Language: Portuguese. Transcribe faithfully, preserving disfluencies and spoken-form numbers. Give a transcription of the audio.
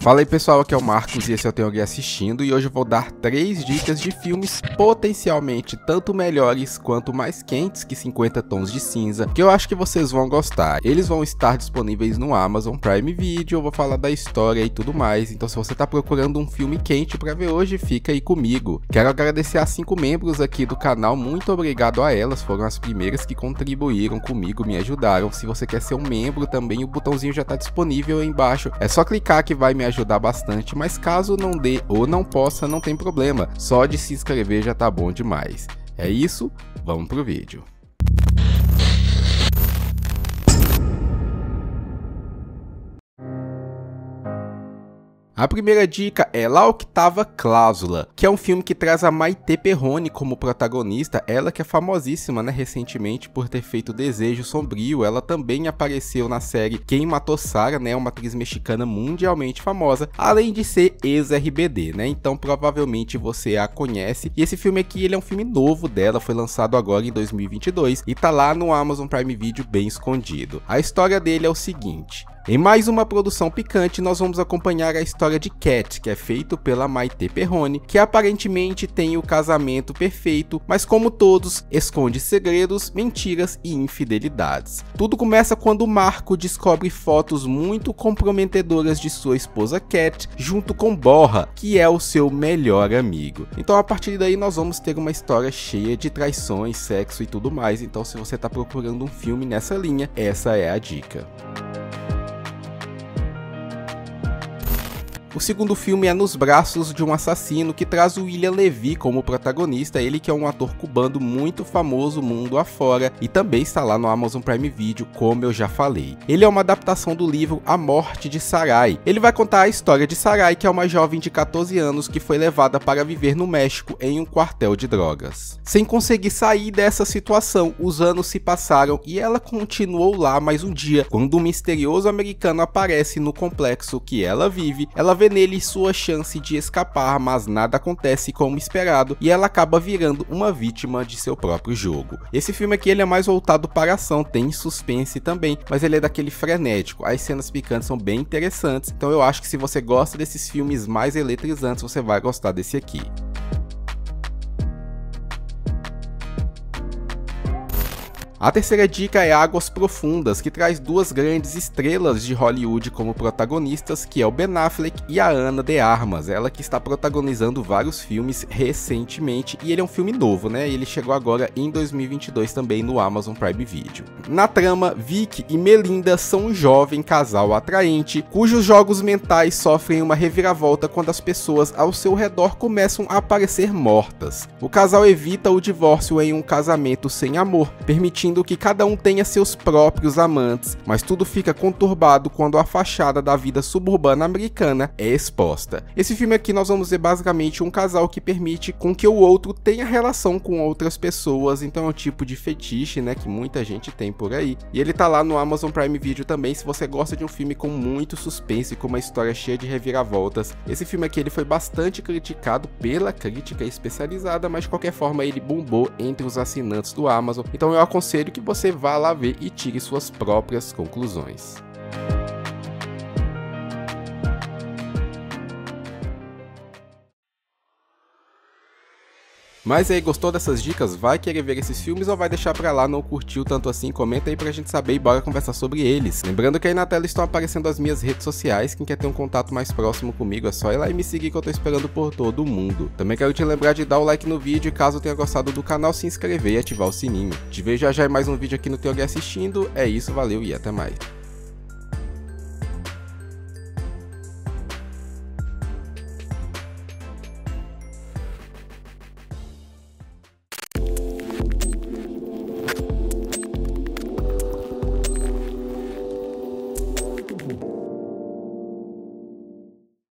Fala aí pessoal, aqui é o Marcos e esse é o Tem Alguém Assistindo, e hoje eu vou dar três dicas de filmes potencialmente tanto melhores quanto mais quentes que cinquenta tons de cinza, que eu acho que vocês vão gostar. Eles vão estar disponíveis no Amazon Prime Video, eu vou falar da história e tudo mais, então se você tá procurando um filme quente pra ver hoje, fica aí comigo. Quero agradecer a cinco membros aqui do canal, muito obrigado a elas, foram as primeiras que contribuíram comigo, me ajudaram. Se você quer ser um membro também, o botãozinho já tá disponível aí embaixo, é só clicar que vai me ajudar bastante, mas caso não dê ou não possa, não tem problema, só de se inscrever já tá bom demais. É isso, vamos pro vídeo. A primeira dica é La Oitava Cláusula, que é um filme que traz a Maite Perrone como protagonista, ela que é famosíssima, né, recentemente por ter feito Desejo Sombrio. Ela também apareceu na série Quem Matou Sarah, né, uma atriz mexicana mundialmente famosa, além de ser ex-R B D, né, então provavelmente você a conhece. E esse filme aqui, ele é um filme novo dela, foi lançado agora em dois mil e vinte e dois e tá lá no Amazon Prime Video bem escondido. A história dele é o seguinte: em mais uma produção picante, nós vamos acompanhar a história de Cat, que é feito pela Maite Perrone, que aparentemente tem o casamento perfeito, mas como todos, esconde segredos, mentiras e infidelidades. Tudo começa quando Marco descobre fotos muito comprometedoras de sua esposa Cat, junto com Borra, que é o seu melhor amigo. Então a partir daí nós vamos ter uma história cheia de traições, sexo e tudo mais, então se você está procurando um filme nessa linha, essa é a dica. O segundo filme é Nos Braços de um Assassino, que traz o William Levy como protagonista, ele que é um ator cubano muito famoso mundo afora e também está lá no Amazon Prime Video, como eu já falei. Ele é uma adaptação do livro A Morte de Sarai. Ele vai contar a história de Sarai, que é uma jovem de quatorze anos que foi levada para viver no México em um quartel de drogas. Sem conseguir sair dessa situação, os anos se passaram e ela continuou lá mais um dia, quando um misterioso americano aparece no complexo que ela vive. Ela vê nele sua chance de escapar, mas nada acontece como esperado e ela acaba virando uma vítima de seu próprio jogo. Esse filme aqui, ele é mais voltado para ação, tem suspense também, mas ele é daquele frenético, as cenas picantes são bem interessantes, então eu acho que se você gosta desses filmes mais eletrizantes, você vai gostar desse aqui. A terceira dica é Águas Profundas, que traz duas grandes estrelas de Hollywood como protagonistas, que é o Ben Affleck e a Ana de Armas, ela que está protagonizando vários filmes recentemente, e ele é um filme novo, né, ele chegou agora em dois mil e vinte e dois também no Amazon Prime Video. Na trama, Vic e Melinda são um jovem casal atraente, cujos jogos mentais sofrem uma reviravolta quando as pessoas ao seu redor começam a aparecer mortas. O casal evita o divórcio em um casamento sem amor, permitindo que cada um tenha seus próprios amantes, mas tudo fica conturbado quando a fachada da vida suburbana americana é exposta. Esse filme aqui nós vamos ver basicamente um casal que permite com que o outro tenha relação com outras pessoas, então é um tipo de fetiche, né, que muita gente tem por aí, e ele tá lá no Amazon Prime Video também. Se você gosta de um filme com muito suspense, com uma história cheia de reviravoltas, esse filme aqui ele foi bastante criticado pela crítica especializada, mas de qualquer forma ele bombou entre os assinantes do Amazon, então eu aconselho que você vá lá ver e tire suas próprias conclusões. Mas aí, gostou dessas dicas? Vai querer ver esses filmes ou vai deixar pra lá, não curtiu tanto assim? Comenta aí pra gente saber e bora conversar sobre eles. Lembrando que aí na tela estão aparecendo as minhas redes sociais, quem quer ter um contato mais próximo comigo é só ir lá e me seguir, que eu tô esperando por todo mundo. Também quero te lembrar de dar o like no vídeo e caso tenha gostado do canal, se inscrever e ativar o sininho. Te vejo já já em mais um vídeo aqui no Tem Alguém Assistindo, é isso, valeu e até mais.